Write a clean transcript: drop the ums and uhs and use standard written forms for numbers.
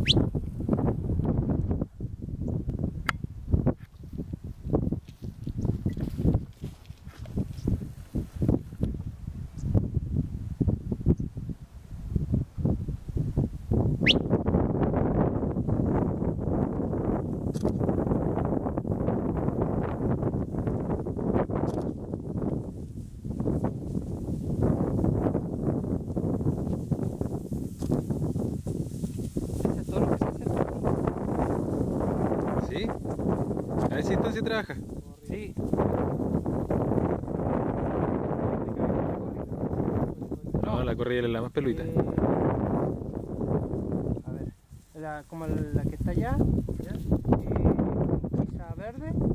¿Sí? A esa distancia trabaja. Sí. No, la corrida es la más peluita. A ver, como la que está allá, ¿ya? Quizá verde.